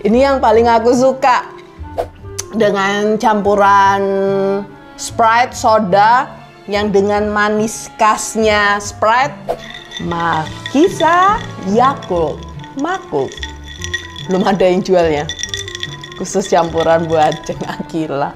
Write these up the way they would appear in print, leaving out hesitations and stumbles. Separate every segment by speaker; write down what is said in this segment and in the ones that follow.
Speaker 1: Ini yang paling aku suka. Dengan campuran Sprite, soda, yang dengan manis khasnya Sprite, Markisa, Yakult, Makult. Belum ada yang jualnya. Khusus campuran buat Jeng Akila.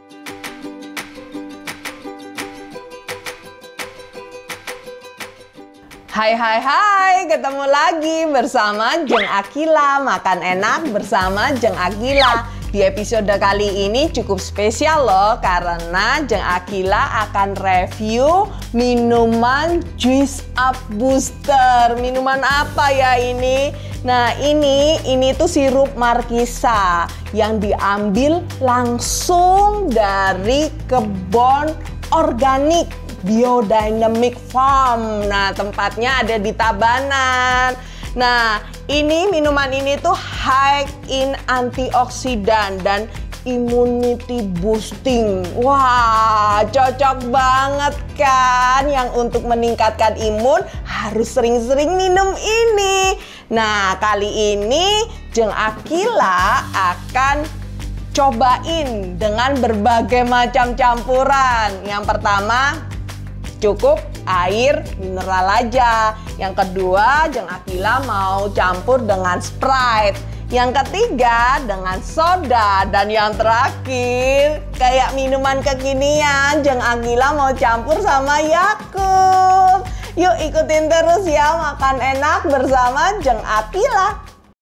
Speaker 1: Hai, ketemu lagi bersama Jeng Akila, makan enak bersama Jeng Akila. Di episode kali ini cukup spesial loh, karena Jeng Akila akan review minuman Juice Up Booster. Minuman apa ya ini? Nah ini tuh sirup Markisa yang diambil langsung dari kebun organik Biodynamic Farm. Nah, tempatnya ada di Tabanan. Nah, minuman ini tuh high in antioksidan dan immunity boosting. Wah, cocok banget kan? Yang untuk meningkatkan imun harus sering-sering minum ini. Nah, kali ini Jeng Akila akan cobain dengan berbagai macam campuran. Yang pertama, cukup air mineral aja. Yang kedua, Jeng Akila mau campur dengan Sprite. Yang ketiga, dengan soda. Dan yang terakhir, kayak minuman kekinian, Jeng Akila mau campur sama Yakult. Yuk ikutin terus ya, makan enak bersama Jeng Akila.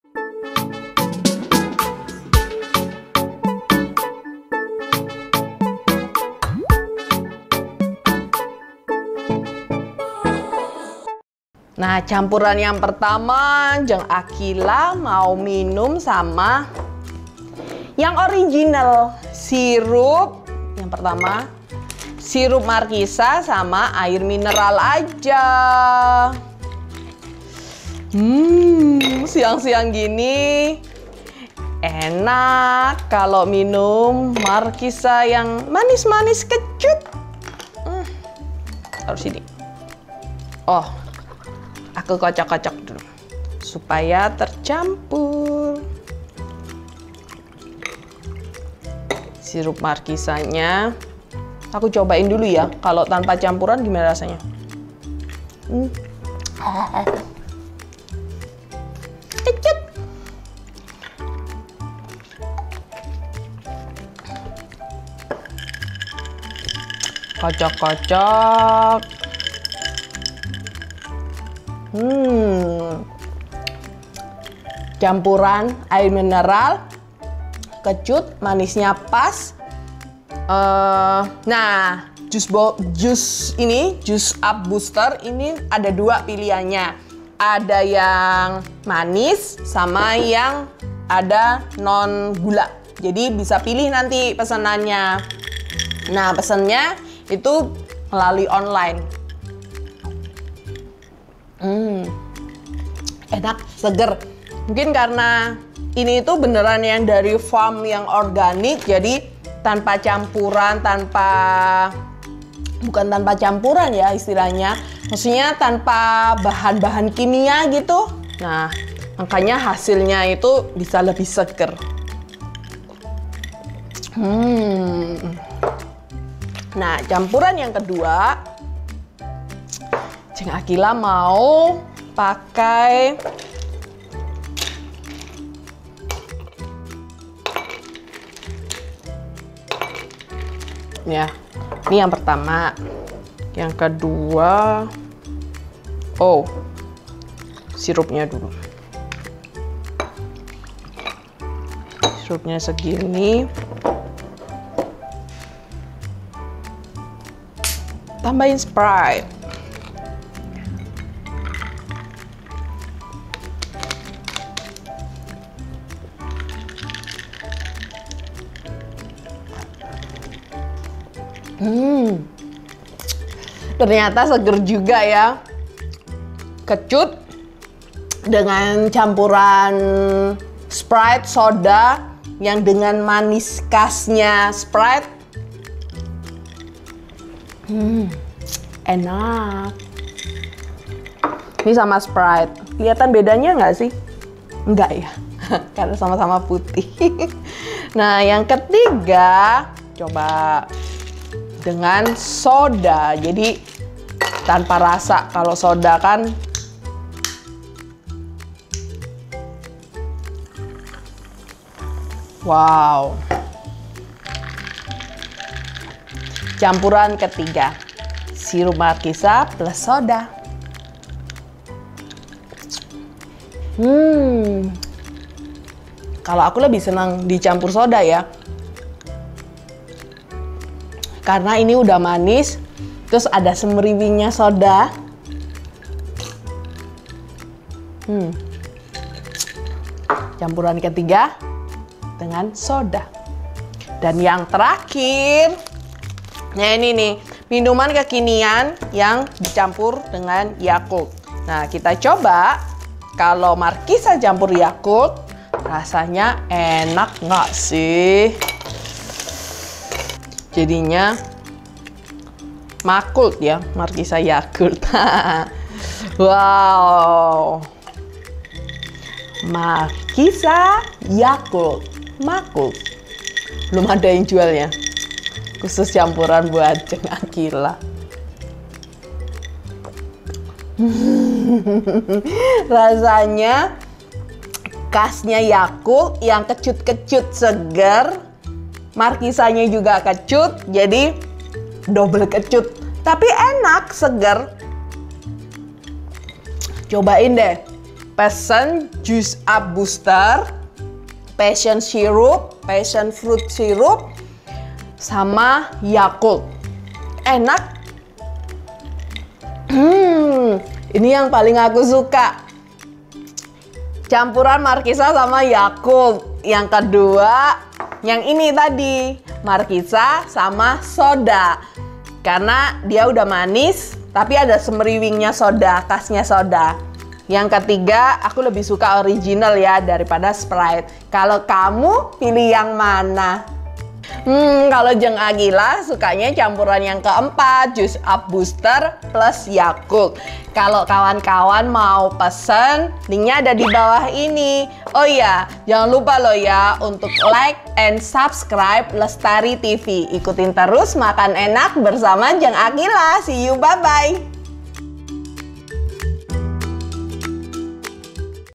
Speaker 1: Nah, campuran yang pertama, Jeng Akila mau minum sama yang original. Sirup, yang pertama, sirup Markisa sama air mineral aja. Siang-siang gini, enak kalau minum Markisa yang manis-manis kecut. Harus ini. Oh, aku kocok-kocok dulu supaya tercampur sirup Markisanya. Aku cobain dulu ya, kalau tanpa campuran gimana rasanya. Kecut. Kocok-kocok. Campuran air mineral, kecut, manisnya pas. Nah, Juice Up Booster ini ada dua pilihannya. Ada yang manis sama yang ada non gula. Jadi bisa pilih nanti pesanannya. Nah, pesannya itu melalui online. Enak, seger. Mungkin karena ini itu beneran yang dari farm yang organik, jadi tanpa campuran, bukan tanpa campuran ya istilahnya, maksudnya tanpa bahan-bahan kimia gitu. Nah, makanya hasilnya itu bisa lebih seger. Nah, campuran yang kedua, Jeng Akila mau pakai ya. Ini yang pertama. Yang kedua, sirupnya dulu. Sirupnya segini. Tambahin Sprite. Ternyata seger juga ya. Kecut dengan campuran Sprite, soda yang dengan manis khasnya Sprite. Enak. Ini sama Sprite. Kelihatan bedanya nggak sih? Enggak ya, karena sama-sama putih. Nah, yang ketiga, coba dengan soda. Jadi tanpa rasa. Kalau soda kan wow. Campuran ketiga, sirup markisa plus soda. Kalau aku lebih senang dicampur soda ya. Karena ini udah manis, terus ada semeriwingnya soda. Campuran ketiga dengan soda. Dan yang terakhir, nah ini nih, minuman kekinian yang dicampur dengan Yakult. Nah, kita coba kalau markisa campur Yakult, rasanya enak nggak sih? Jadinya Makult ya, markisa Yakult. Wow. Markisa Yakult, Makult. Belum ada yang jualnya. Khusus campuran buat Jeng Akila. Rasanya khasnya Yakult yang kecut-kecut segar. Markisanya juga kecut, jadi double kecut. Tapi enak, segar. Cobain deh. Pesen juice up booster, passion syrup, passion fruit syrup, sama Yakult. Enak. Ini yang paling aku suka. Campuran markisa sama Yakult. Yang kedua, yang ini tadi, markisa sama soda. Karena dia udah manis, tapi ada semeriwingnya soda, khasnya soda. Yang ketiga, aku lebih suka original ya daripada Sprite. Kalau kamu pilih yang mana? Kalau Jeng Akila sukanya campuran yang keempat, juice up booster plus Yakult. Kalau kawan-kawan mau pesen, linknya ada di bawah ini. Oh iya, jangan lupa loh ya untuk like and subscribe Lestari TV. Ikutin terus makan enak bersama Jeng Akila. See you, bye-bye.